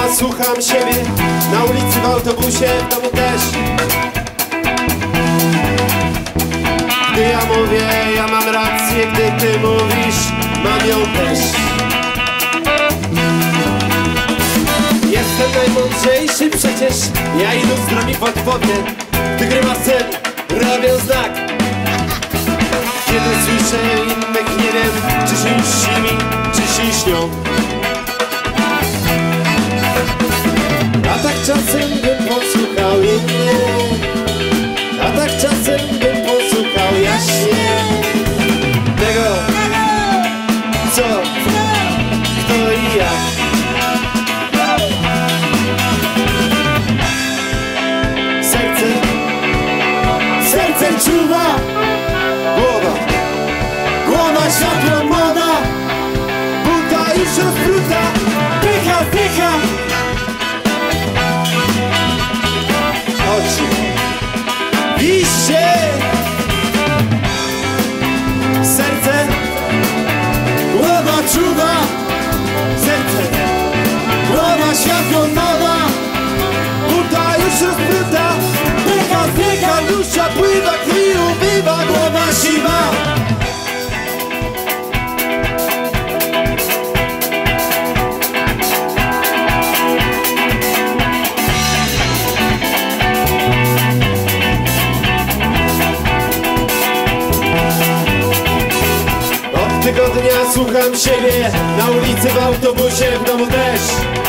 słucham siebie. Na ulicy, w autobusie, w domu też. Gdy ja mówię, ja mam rację. Gdy ty mówisz, mam ją też. Jestem najmądrzejszy przecież. Ja i lustro mi podpowie. Wygrywa sen, robię znak. Kiedy słyszę innych, nie wiem, czy się śni mi, czy się śnią. A tak czasem bym posłuchał innych, a tak czasem bym posłuchał jaśnie tego, co, kto i jak. Serce czuwa, głowa światło moda, buta już rozpruta, dycha, dycha. Oczy, liście, serce, głowa czuwa, serce, głowa światło moda, buta już rozpruta, dycha, dycha, dusza pływa, krwi ubywa, głowa siwa. Tygodnia słucham siebie, na ulicy, w autobusie, w domu też.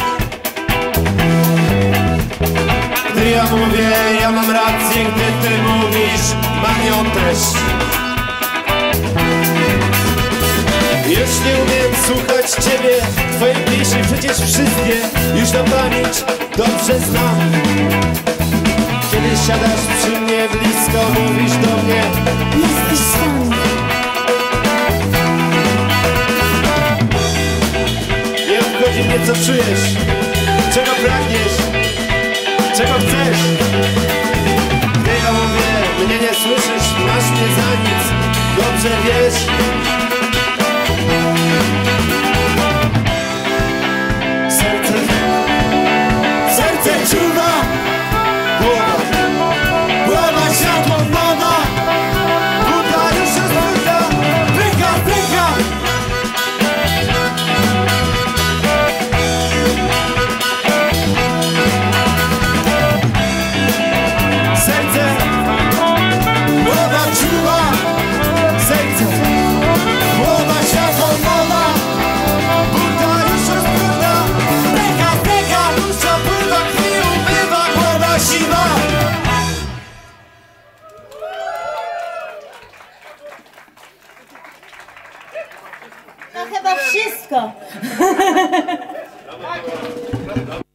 Gdy ja mówię, ja mam rację, gdy ty mówisz, mam ją też. Już nie umiem słuchać ciebie, twoje pieśni przecież wszystkie już na pamięć dobrze znam. Kiedy siadasz przy mnie blisko, mówisz do mnie, jesteś sam. Chodzi mnie, co czujesz, czego pragniesz, czego chcesz. Gdy ja mówię, mnie nie słyszysz, masz mnie za nic, dobrze wiesz. Serce czuwa, głowa światło moda, buta już rozbuta, pyka, pyka. No chyba wszystko.